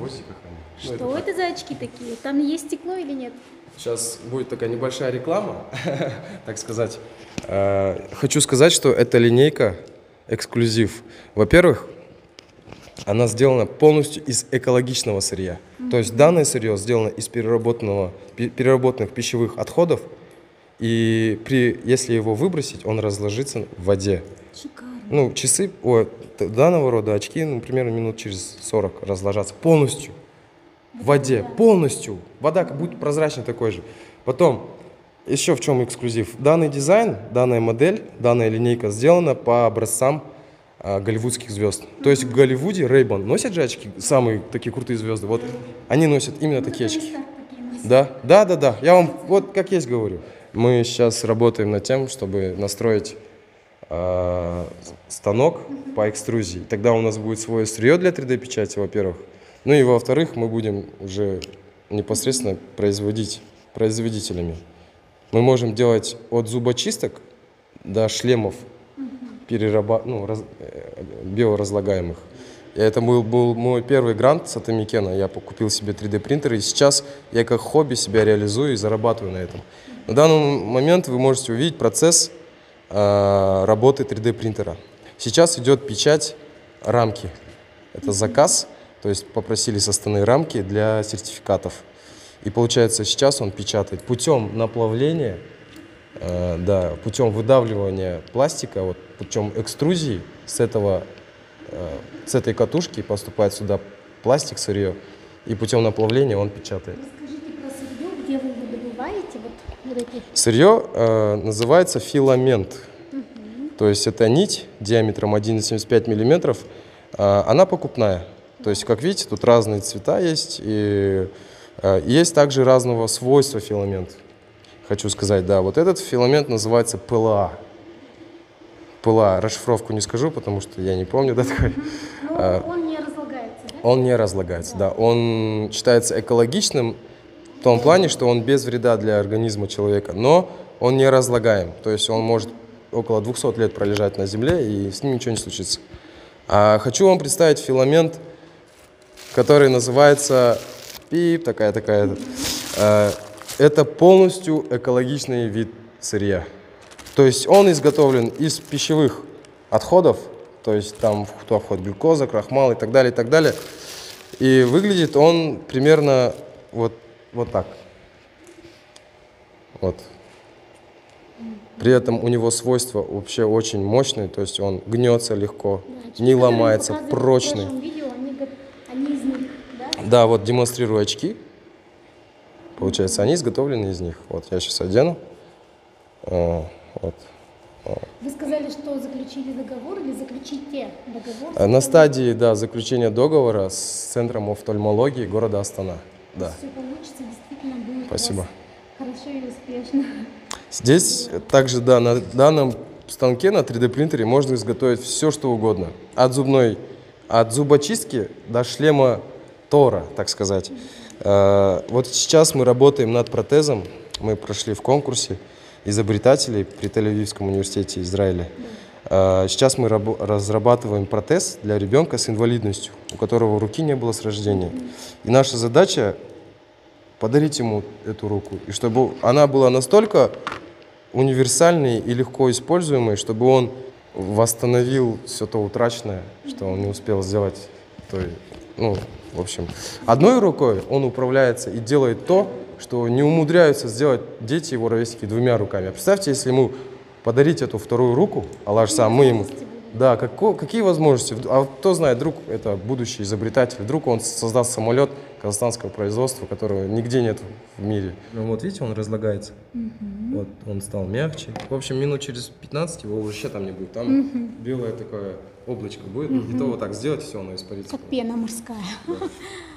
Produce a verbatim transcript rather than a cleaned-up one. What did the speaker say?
хвостиках они. Что Ну, это, это за очки такие? Там есть стекло или нет? Сейчас будет такая небольшая реклама, так сказать. Хочу сказать, что эта линейка эксклюзив. Во-первых, она сделана полностью из экологичного сырья. Mm-hmm. То есть данное сырье сделано из переработанного, переработанных пищевых отходов. И при, если его выбросить, он разложится в воде. Шикарно. Ну, часы, о, данного рода очки, ну, примерно минут через сорок разложатся полностью. В воде, да. Полностью. Вода будет прозрачной такой же. Потом, еще в чем эксклюзив. Данный дизайн, данная модель, данная линейка сделана по образцам а, голливудских звезд. Mm-hmm. То есть в Голливуде Ray-Ban носят же очки, самые такие крутые звезды. Вот они носят именно ну, такие очки. Да, да, да, да. Я вам вот как есть говорю. Мы сейчас работаем над тем, чтобы настроить э, станок mm-hmm. по экструзии. Тогда у нас будет свое сырье для три дэ печати, во-первых. Ну и во-вторых, мы будем уже непосредственно производить производителями. Мы можем делать от зубочисток до шлемов mm-hmm. перераба... ну, раз... биоразлагаемых. И это был, был мой первый грант с Атомикена. Я купил себе три дэ принтер, и сейчас я как хобби себя реализую и зарабатываю на этом. На данный момент вы можете увидеть процесс э, работы три дэ принтера. Сейчас идет печать рамки. Это заказ, то есть попросили составные рамки для сертификатов. И получается, сейчас он печатает путем наплавления, э, да, путем выдавливания пластика, вот, путем экструзии с, этого, э, с этой катушки поступает сюда пластик, сырье, и путем наплавления он печатает. Расскажите про сырье, где вы его добываете? Вот, вот эти... Сырье э, называется филамент. Угу. То есть это нить диаметром один и семьдесят пять миллиметров. Э, она покупная. То есть, как видите, тут разные цвета есть. И э, есть также разного свойства филамент. Хочу сказать, да. Вот этот филамент называется пэ эл а. пэ эл а. Расшифровку не скажу, потому что я не помню. Да, такой. Но он не разлагается, да? Он не разлагается, да. да. Он считается экологичным в том плане, что он без вреда для организма человека, но он не разлагаем. То есть он может около двухсот лет пролежать на земле, и с ним ничего не случится. А хочу вам представить филамент, который называется пип, такая-такая. Это полностью экологичный вид сырья. То есть он изготовлен из пищевых отходов, то есть там туда входит глюкоза, крахмал и так далее, и так далее. И выглядит он примерно вот, вот так. Вот. При этом у него свойства вообще очень мощные, то есть он гнется легко, да, не ломается, прочный. Видео, они, они из них, да? Да, вот демонстрирую очки. Получается, они изготовлены из них. Вот я сейчас одену. Вот. Вы сказали, что заключили договор или заключите договор? На стадии, да, заключения договора с Центром офтальмологии города Астана. Да. Все получится, действительно будет. Спасибо. Хорошо и успешно. Здесь также, да, на данном станке на три дэ принтере можно изготовить все, что угодно. От зубной, от зубочистки до шлема Тора, так сказать. Вот сейчас мы работаем над протезом. Мы прошли в конкурсе изобретателей при Тель-Авивском университете Израиля. Сейчас мы разрабатываем протез для ребенка с инвалидностью, у которого руки не было с рождения. И наша задача подарить ему эту руку, и чтобы она была настолько универсальной и легко используемой, чтобы он восстановил все то утраченное, что он не успел сделать. То, ну, в общем, одной рукой он управляется и делает то, что не умудряются сделать дети его ровесники двумя руками. А представьте, если ему подарить эту вторую руку, Аллах сам, мы ему... Да, како, какие возможности? А кто знает, вдруг это будущий изобретатель, вдруг он создаст самолет казахстанского производства, которого нигде нет в мире. Ну вот видите, он разлагается. Mm-hmm. Вот он стал мягче. В общем, минут через пятнадцать его вообще там не будет. Там mm-hmm. белое такое облачко будет. Mm-hmm. И то вот так сделать, все, оно испарится. Как пена морская. Да.